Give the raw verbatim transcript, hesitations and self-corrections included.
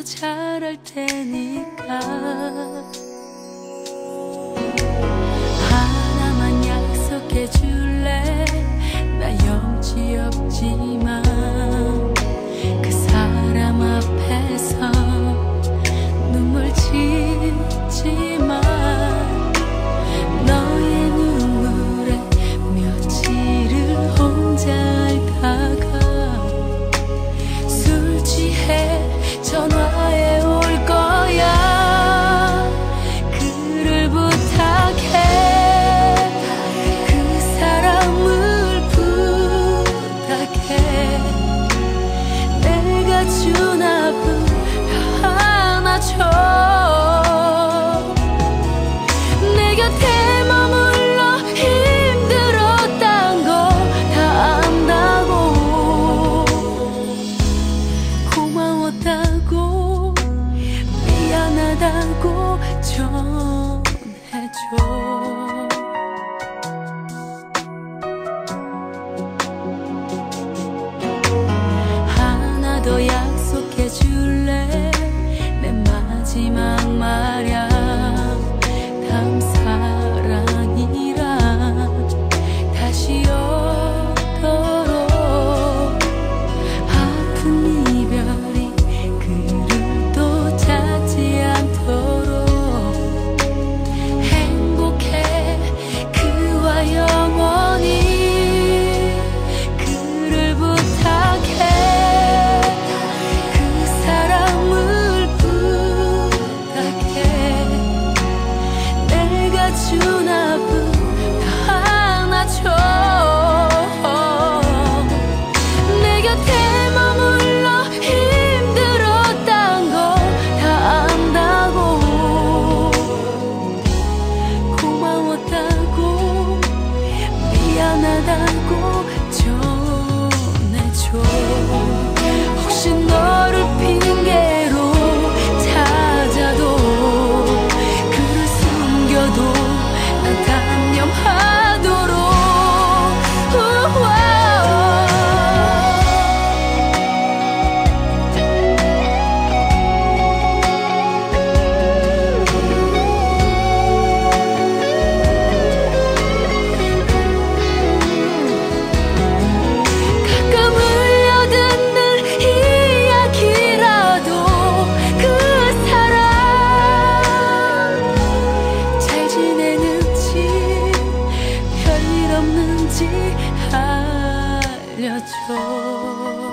잘할 테니까 하나만 약속해 줄래? 나 염치 없지만 그 사람 앞에서 눈물 짓지만 너의 눈물에 며칠을 혼자 알다가 술 취해 전화해 올 거야. 그를 부탁해. 그 사람을 부탁해. 내가 준 아픔 다 안아줘. 내 곁에 머물러 힘들었단 거 다 안다고. 고마웠다고 미안하다고 전해줘. 하나 더 약속해 줄래? 내 마지막 말야. 다음 사랑이라 다시 오도록 아픈 이별이 그를 또 찾지 않도록 행복해 그와 영원히. 그를 부탁해. 그 사람을 부탁해. 내가 준 아픔 다 안아줘. 내 곁에 머물러 힘들었단 거 다 안다고. 고마웠다고 미안하다고 전해줘. 혹시 너를 핑계로 찾아도 그를 숨겨도 난 단념하도록. 우와. 가끔 흘려듣는 이야기라도 그 사람 잘 지내는지 별일 없는지 알려줘.